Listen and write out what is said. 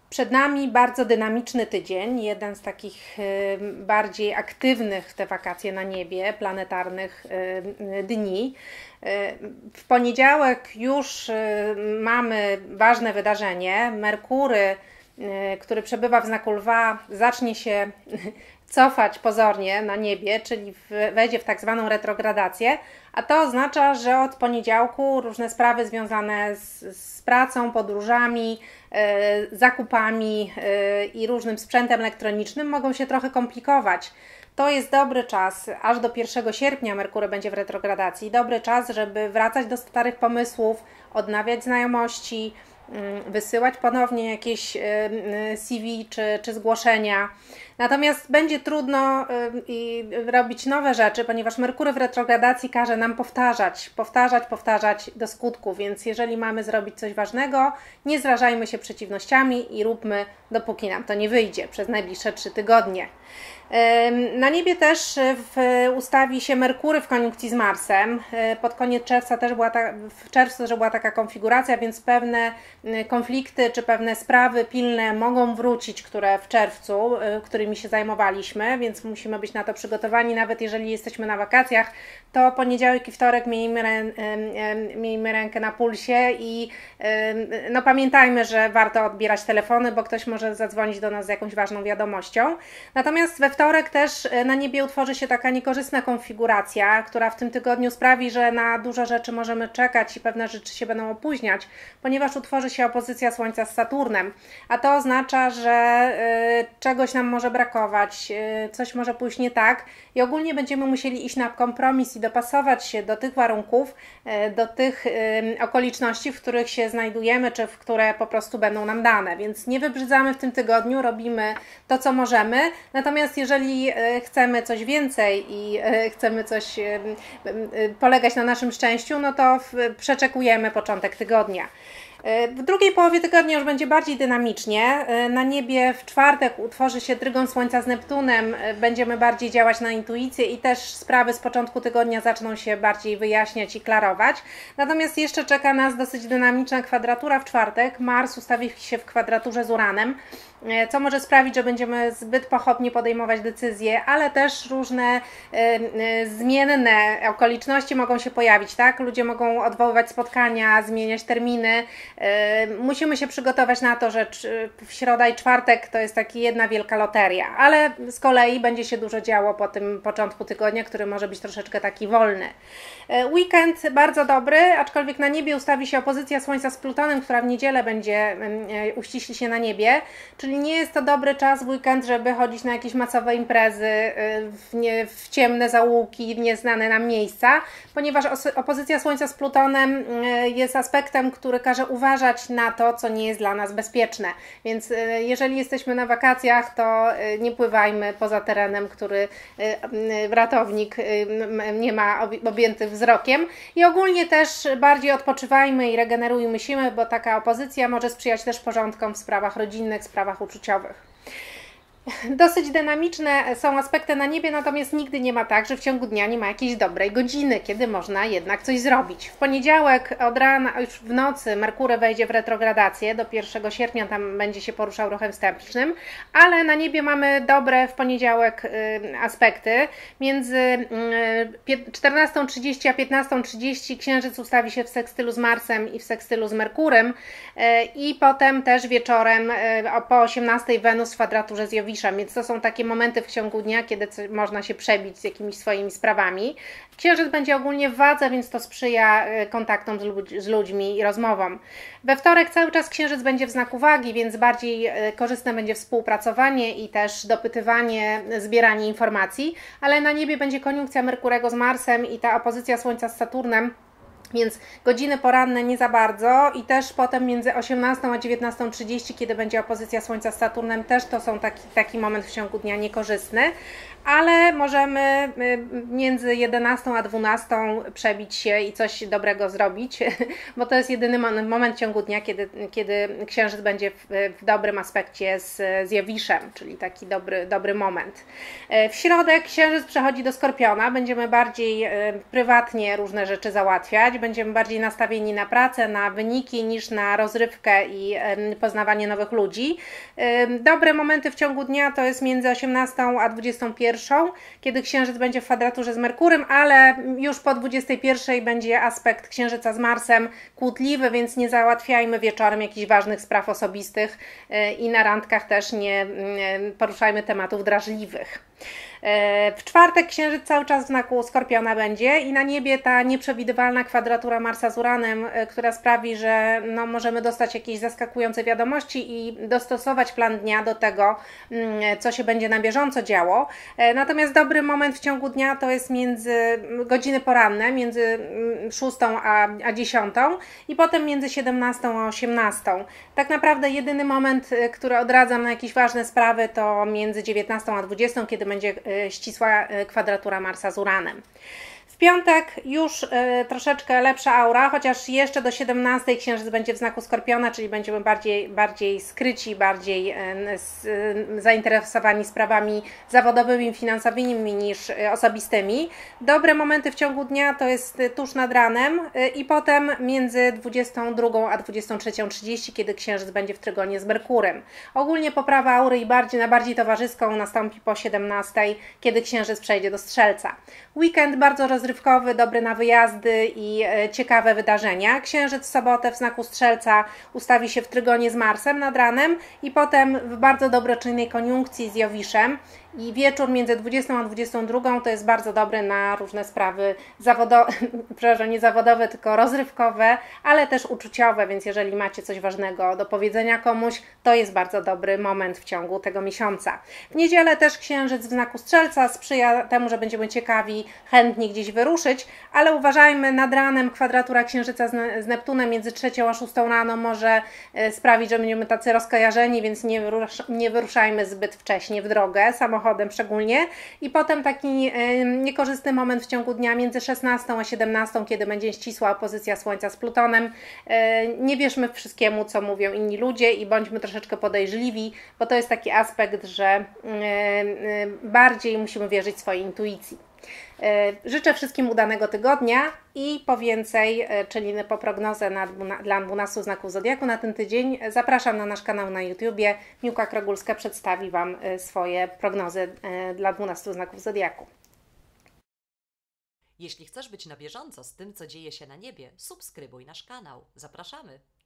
Przed nami bardzo dynamiczny tydzień, jeden z takich bardziej aktywnych w te wakacje na niebie, planetarnych dni. W poniedziałek już mamy ważne wydarzenie. Merkury, który przebywa w znaku Lwa, zacznie się cofać pozornie na niebie, czyli wejdzie w tak zwaną retrogradację, a to oznacza, że od poniedziałku różne sprawy związane z pracą, podróżami, zakupami i różnym sprzętem elektronicznym mogą się trochę komplikować. To jest dobry czas, aż do 1 sierpnia Merkury będzie w retrogradacji, dobry czas, żeby wracać do starych pomysłów, odnawiać znajomości, wysyłać ponownie jakieś CV czy zgłoszenia. Natomiast będzie trudno robić nowe rzeczy, ponieważ Merkury w retrogradacji każe nam powtarzać do skutku, więc jeżeli mamy zrobić coś ważnego, nie zrażajmy się przeciwnościami i róbmy, dopóki nam to nie wyjdzie, przez najbliższe 3 tygodnie. Na niebie też ustawi się Merkury w koniunkcji z Marsem. Pod koniec czerwca w czerwcu też była taka konfiguracja, więc pewne konflikty czy pewne sprawy pilne mogą wrócić, które w czerwcu, którymi się zajmowaliśmy, więc musimy być na to przygotowani. Nawet jeżeli jesteśmy na wakacjach, to poniedziałek i wtorek miejmy rękę na pulsie i pamiętajmy, że warto odbierać telefony, bo ktoś może zadzwonić do nas z jakąś ważną wiadomością. Natomiast we wtorek też na niebie utworzy się taka niekorzystna konfiguracja, która w tym tygodniu sprawi, że na dużo rzeczy możemy czekać i pewne rzeczy się będą opóźniać, ponieważ utworzy się opozycja Słońca z Saturnem, a to oznacza, że czegoś nam może brakować, coś może pójść nie tak i ogólnie będziemy musieli iść na kompromis i dopasować się do tych warunków, do tych okoliczności, w których się znajdujemy, czy w które po prostu będą nam dane, więc nie wybrzydzamy w tym tygodniu, robimy to, co możemy, natomiast jeżeli chcemy coś więcej i chcemy polegać na naszym szczęściu, no to przeczekujemy początek tygodnia. W drugiej połowie tygodnia już będzie bardziej dynamicznie. Na niebie w czwartek utworzy się trygon Słońca z Neptunem, będziemy bardziej działać na intuicję i też sprawy z początku tygodnia zaczną się bardziej wyjaśniać i klarować. Natomiast jeszcze czeka nas dosyć dynamiczna kwadratura w czwartek. Mars ustawi się w kwadraturze z Uranem, co może sprawić, że będziemy zbyt pochopnie podejmować decyzje, ale też różne zmienne okoliczności mogą się pojawić, tak? Ludzie mogą odwoływać spotkania, zmieniać terminy. Musimy się przygotować na to, że w środa i czwartek to jest taka jedna wielka loteria, ale z kolei będzie się dużo działo po tym początku tygodnia, który może być troszeczkę taki wolny. Weekend bardzo dobry, aczkolwiek na niebie ustawi się opozycja Słońca z Plutonem, która w niedzielę będzie uściśli się na niebie, czyli nie jest to dobry czas w weekend, żeby chodzić na jakieś masowe imprezy, w ciemne zaułki, w nieznane nam miejsca, ponieważ opozycja Słońca z Plutonem jest aspektem, który każe uważać na to, co nie jest dla nas bezpieczne. Więc jeżeli jesteśmy na wakacjach, to nie pływajmy poza terenem, który ratownik nie ma objęty wzrokiem. I ogólnie też bardziej odpoczywajmy i regenerujmy siły, bo taka opozycja może sprzyjać też porządkom w sprawach rodzinnych, sprawach uczuciowych. Dosyć dynamiczne są aspekty na niebie, natomiast nigdy nie ma tak, że w ciągu dnia nie ma jakiejś dobrej godziny, kiedy można jednak coś zrobić. W poniedziałek od rana, już w nocy Merkury wejdzie w retrogradację, do 1 sierpnia tam będzie się poruszał ruchem wstępnym, ale na niebie mamy dobre w poniedziałek aspekty. Między 14:30 a 15:30 Księżyc ustawi się w sekstylu z Marsem i w sekstylu z Merkurem i potem też wieczorem po 18:00 Wenus w kwadraturze z Jowiszem. Więc to są takie momenty w ciągu dnia, kiedy można się przebić z jakimiś swoimi sprawami. Księżyc będzie ogólnie w wadze, więc to sprzyja kontaktom z ludźmi i rozmowom. We wtorek cały czas Księżyc będzie w znaku wagi, więc bardziej korzystne będzie współpracowanie i też dopytywanie, zbieranie informacji, ale na niebie będzie koniunkcja Merkurego z Marsem i ta opozycja Słońca z Saturnem, więc godziny poranne nie za bardzo i też potem między 18 a 19:30, kiedy będzie opozycja Słońca z Saturnem, też to są taki moment w ciągu dnia niekorzystny, ale możemy między 11 a 12 przebić się i coś dobrego zrobić, bo to jest jedyny moment w ciągu dnia, kiedy Księżyc będzie w dobrym aspekcie z Jowiszem, czyli taki dobry moment. W środę Księżyc przechodzi do Skorpiona, będziemy bardziej prywatnie różne rzeczy załatwiać, będziemy bardziej nastawieni na pracę, na wyniki niż na rozrywkę i poznawanie nowych ludzi. Dobre momenty w ciągu dnia to jest między 18 a 21, kiedy Księżyc będzie w kwadraturze z Merkurem, ale już po 21 będzie aspekt Księżyca z Marsem kłótliwy, więc nie załatwiajmy wieczorem jakichś ważnych spraw osobistych i na randkach też nie poruszajmy tematów drażliwych. W czwartek Księżyc cały czas w znaku Skorpiona będzie i na niebie ta nieprzewidywalna kwadratura Marsa z Uranem, która sprawi, że możemy dostać jakieś zaskakujące wiadomości i dostosować plan dnia do tego, co się będzie na bieżąco działo. Natomiast dobry moment w ciągu dnia to jest między godziny poranne, między 6 a 10 i potem między 17 a 18. Tak naprawdę jedyny moment, który odradzam na jakieś ważne sprawy, to między 19 a 20, kiedy będzie ścisła kwadratura Marsa z Uranem. W piątek już troszeczkę lepsza aura, chociaż jeszcze do 17 Księżyc będzie w znaku Skorpiona, czyli będziemy bardziej skryci, bardziej zainteresowani sprawami zawodowymi, finansowymi niż osobistymi. Dobre momenty w ciągu dnia to jest tuż nad ranem i potem między 22 a 23:30, kiedy Księżyc będzie w trygonie z Merkurem. Ogólnie poprawa aury i na bardziej towarzyską nastąpi po 17, kiedy Księżyc przejdzie do Strzelca. Weekend bardzo rozrywkowy, dobry na wyjazdy i ciekawe wydarzenia. Księżyc w sobotę w znaku Strzelca ustawi się w trygonie z Marsem nad ranem i potem w bardzo dobroczynnej koniunkcji z Jowiszem. I wieczór między 20 a 22 to jest bardzo dobry na różne sprawy zawodowe, przepraszam, nie zawodowe, tylko rozrywkowe, ale też uczuciowe, więc jeżeli macie coś ważnego do powiedzenia komuś, to jest bardzo dobry moment w ciągu tego miesiąca. W niedzielę też Księżyc w znaku Strzelca sprzyja temu, że będziemy ciekawi, chętni gdzieś wyruszyć, ale uważajmy, nad ranem kwadratura Księżyca z Neptunem między 3 a 6 rano może sprawić, że będziemy tacy rozkojarzeni, więc nie wyruszajmy zbyt wcześnie w drogę, samochodem szczególnie. I potem taki niekorzystny moment w ciągu dnia między 16 a 17, kiedy będzie ścisła opozycja Słońca z Plutonem. Nie wierzmy wszystkiemu, co mówią inni ludzie i bądźmy troszeczkę podejrzliwi, bo to jest taki aspekt, że bardziej musimy wierzyć swojej intuicji. Życzę wszystkim udanego tygodnia i po więcej, czyli po prognozę dla 12 znaków Zodiaku na ten tydzień, zapraszam na nasz kanał na YouTubie. Miłka Krogulska przedstawi Wam swoje prognozy dla 12 znaków Zodiaku. Jeśli chcesz być na bieżąco z tym, co dzieje się na niebie, subskrybuj nasz kanał. Zapraszamy!